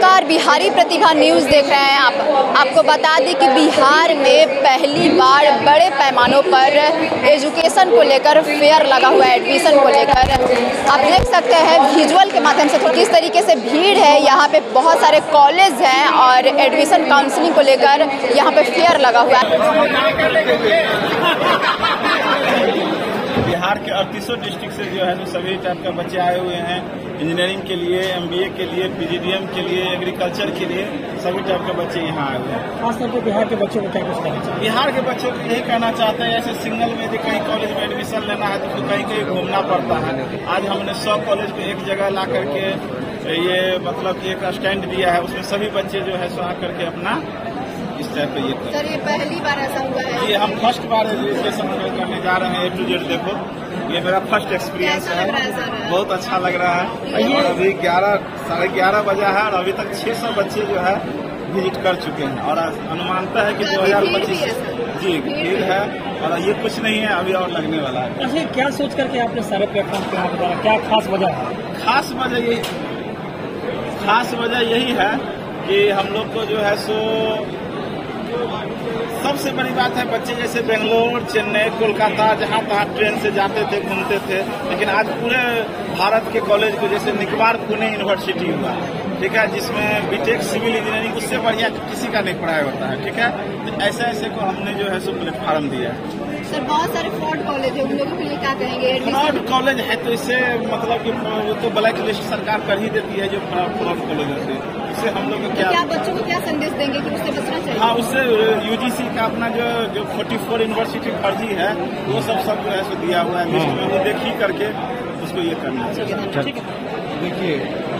नमस्कार, बिहारी प्रतिभा न्यूज़ देख रहे हैं आप। आपको बता दें कि बिहार में पहली बार बड़े पैमानों पर एजुकेशन को लेकर फेयर लगा हुआ है। एडमिशन को लेकर आप देख सकते हैं विजुअल के माध्यम से किस तरीके से भीड़ है। यहाँ पे बहुत सारे कॉलेज हैं और एडमिशन काउंसलिंग को लेकर यहाँ पे फेयर लगा हुआ है। बिहार के 38 डिस्ट्रिक्ट से जो है तो सभी टाइप के बच्चे आए हुए हैं। इंजीनियरिंग के लिए, एमबीए के लिए, पीजीडीएम के लिए, एग्रीकल्चर के लिए सभी टाइप के बच्चे यहाँ आए हुए हैं। खासतौर पर बिहार के बच्चों को क्या कुछ कहना चाहिए? बिहार के बच्चों को यही कहना चाहते हैं, ऐसे सिंगल में यदि कहीं कॉलेज में एडमिशन लेना है तो कहीं कहीं घूमना पड़ता है। आज हमने 100 कॉलेज को एक जगह ला करके ये मतलब एक स्टैंड दिया है, उसमें सभी बच्चे जो है सो आ करके अपना इस टाइप पे ये सर, ये पहली बार ऐसा हुआ है? ये हम फर्स्ट बार रजिस्ट्रेशन करने जा रहे हैं। A to Z देखो, ये मेरा फर्स्ट एक्सपीरियंस है। बहुत अच्छा लग रहा है। और अभी 11 साढ़े 11 बजा है और अभी तक 600 बच्चे जो है विजिट कर चुके हैं और अनुमानता है कि 2025 जी भीड़ है और ये कुछ नहीं है, अभी और लगने वाला है। अच्छा, क्या सोच करके आपने सारे प्लेटफॉर्म पे यहाँ बताया, क्या खास वजह है? खास वजह यही है कि हम लोग को जो है सो सबसे बड़ी बात है, बच्चे जैसे बेंगलोर, चेन्नई, कोलकाता जहाँ तहाँ ट्रेन से जाते थे, घूमते थे, लेकिन आज पूरे भारत के कॉलेज को जैसे निकबार पुणे यूनिवर्सिटी हुआ, ठीक है, जिसमें बीटेक सिविल इंजीनियरिंग उससे बढ़िया किसी का नहीं पढ़ाया होता है, ठीक है। तो ऐसे को हमने जो है सो प्लेटफॉर्म दिया है। सर, बहुत सारे फ्रॉड कॉलेज है, उन लोगों के लिए क्या कहेंगे? फ्रॉड कॉलेज है तो इससे मतलब कि वो तो ब्लैक लिस्ट सरकार कर ही देती है जो फ्रॉड कॉलेज होते हैं। इससे हम लोग को क्या बच्चों को क्या संदेश देंगे कि उससे बचना चाहिए? हाँ, उससे यूजीसी का अपना जो 44 यूनिवर्सिटी फर्जी है वो सब जो है सो दिया हुआ है लिस्ट में, वो देखी करके उसको ये करना चाहिए। देखिए,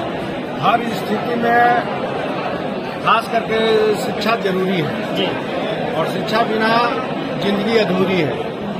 हर स्थिति में खास करके शिक्षा जरूरी है जी, और शिक्षा बिना जिंदगी अधूरी है।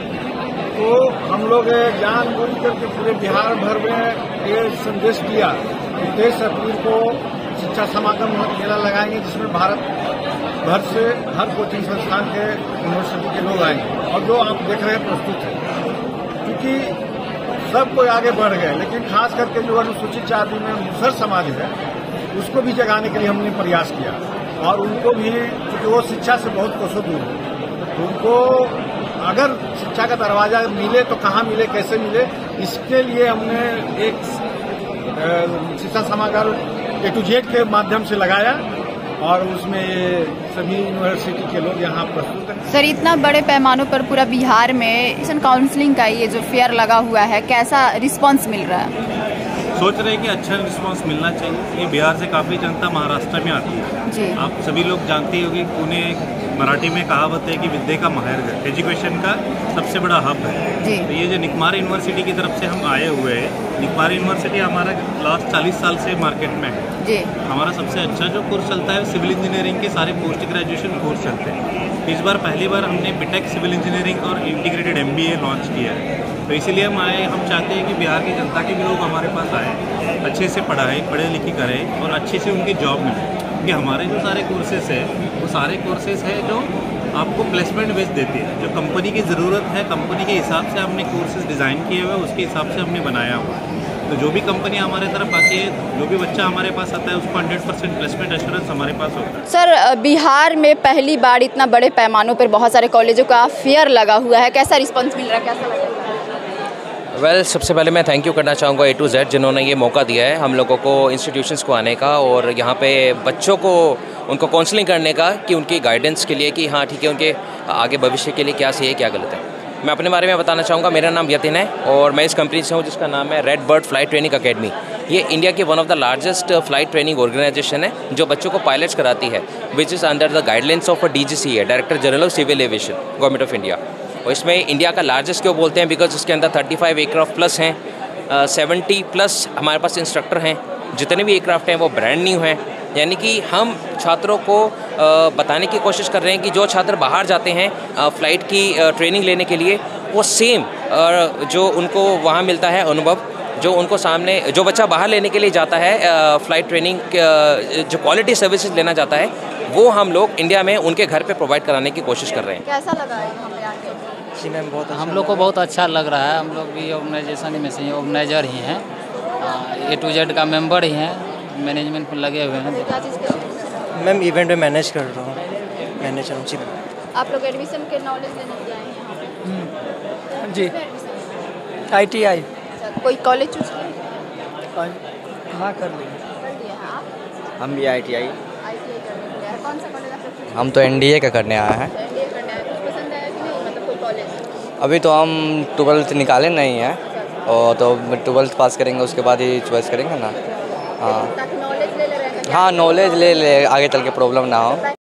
तो हम लोग जानबूझ करके पूरे बिहार भर में ये संदेश दिया कि 23 अप्रैल को शिक्षा समागम मेला लगाएंगे, जिसमें भारत भर से हर कोचिंग संस्थान के यूनिवर्सिटी के लोग आएंगे और जो आप देख रहे हैं प्रस्तुत है। क्योंकि सब कोई आगे बढ़ गए, लेकिन खास करके जो अनुसूचित जाति में मुसहर समाज है उसको भी जगाने के लिए हमने प्रयास किया और उनको भी, क्योंकि वो शिक्षा से बहुत कोसों दूर है, तो उनको अगर शिक्षा का दरवाजा मिले तो कहाँ मिले, कैसे मिले, इसके लिए हमने एक शिक्षा समागम A to Z के माध्यम से लगाया और उसमें सभी यूनिवर्सिटी के लोग यहाँ प्रस्तुत हैं। सर, इतना बड़े पैमानों पर पूरा बिहार में एडमिशन काउंसलिंग का ये जो फेयर लगा हुआ है, कैसा रिस्पांस मिल रहा है? सोच रहे हैं कि अच्छा रिस्पांस मिलना चाहिए। ये बिहार से काफ़ी जनता महाराष्ट्र में आती है जी। आप सभी लोग जानते ही होंगे, पुणे मराठी में कहावत है कि विद्या का माहिर है, एजुकेशन का सबसे बड़ा हब है जी। तो ये जो निकमार यूनिवर्सिटी की तरफ से हम आए हुए हैं, निकमार यूनिवर्सिटी हमारा लास्ट 40 साल से मार्केट में है जी। हमारा सबसे अच्छा जो कोर्स चलता है सिविल इंजीनियरिंग के सारे पोस्ट ग्रेजुएशन कोर्स चलते हैं। इस बार पहली बार हमने बीटेक सिविल इंजीनियरिंग और इंटीग्रेटेड MBA लॉन्च किया है। तो इसीलिए हम चाहते हैं कि बिहार की जनता के भी लोग हमारे पास आए, अच्छे से पढ़ाई पढ़े लिखे करें और अच्छे से उनकी जॉब मिले। क्योंकि हमारे जो सारे कोर्सेज है वो सारे कोर्सेज है जो आपको प्लेसमेंट बेस देती है, जो कंपनी की ज़रूरत है, कंपनी के हिसाब से हमने कोर्सेज डिज़ाइन किए हुए, उसके हिसाब से हमने बनाया हुआ है। तो जो भी कंपनी हमारे तरफ आती है, जो भी बच्चा हमारे पास आता है, उसको 100% प्लेसमेंट एश्योरेंस हमारे पास होता है। सर, बिहार में पहली बार इतना बड़े पैमानों पर बहुत सारे कॉलेजों का फेयर लगा हुआ है, कैसा रिस्पॉन्स मिल रहा है, कैसा लग रहा है? सबसे पहले मैं थैंक यू करना चाहूँगा A to Z जिन्होंने ये मौका दिया है हम लोगों को इंस्टीट्यूशंस को आने का और यहाँ पे बच्चों को उनको काउंसलिंग करने का, कि उनकी गाइडेंस के लिए कि हाँ ठीक है, उनके आगे भविष्य के लिए क्या सही है क्या गलत है। मैं अपने बारे में बताना चाहूँगा। मेरा नाम यतिन है और मैं इस कंपनी से हूँ जिसका नाम है Red Bird Flight Training Academy. ये इंडिया की one of the largest flight training organisation है जो बच्चों को पायलट्स कराती है, which is under the guidelines of DGCA, director general of civil aviation, government of India. और इसमें इंडिया का लार्जेस्ट क्यों बोलते हैं, बिकॉज इसके अंदर 35 एयरक्राफ्ट प्लस हैं, 70 प्लस हमारे पास इंस्ट्रक्टर हैं, जितने भी एयरक्राफ्ट हैं वो ब्रांड न्यू हैं। यानी कि हम छात्रों को बताने की कोशिश कर रहे हैं कि जो छात्र बाहर जाते हैं फ़्लाइट की ट्रेनिंग लेने के लिए, वो सेम जो उनको वहाँ मिलता है अनुभव, जो उनको सामने जो बच्चा बाहर लेने के लिए जाता है फ़्लाइट ट्रेनिंग जो क्वालिटी सर्विसेज लेना चाहता है, वो हम लोग इंडिया में उनके घर पे प्रोवाइड कराने की कोशिश कर रहे हैं। कैसा लगा है हमें आके? जी मैम, बहुत हम लोग को बहुत अच्छा लग रहा है। हम लोग भी ऑर्गेनाइजेशन में से ऑर्गेनाइजर ही हैं, A to Z का मेंबर ही हैं। मैनेजमेंट में लगे हुए हैं। क्या चीज़ करते हैं? मैम इवेंट में मैनेज कर रहा हूँ, मैनेजर हूँ जी। आप लोग एडमिशन के नॉलेज लेने के लिए आए हैं यहाँ पे? जी किसमें एडमिशन? ITI। अच्छा, कोई कॉलेज चूज किया? हाँ कर लिया। कर लिया है आप? हम भी ITI। ITI करने के लिए आए। कौन सा कॉलेज आप लोग चूज हम तो NDA का करने आए हैं। किया? NDA करना है। कुछ पसंद आया कि नहीं, मतलब कोई कॉलेज? अभी तो हम 12th निकाले नहीं हैं, और तो 12th पास करेंगे उसके बाद ही चॉइस करेंगे ना। हाँ ताकि नॉलेज ले ले रहे हैं। हाँ, नॉलेज ले आगे चल के प्रॉब्लम ना हो।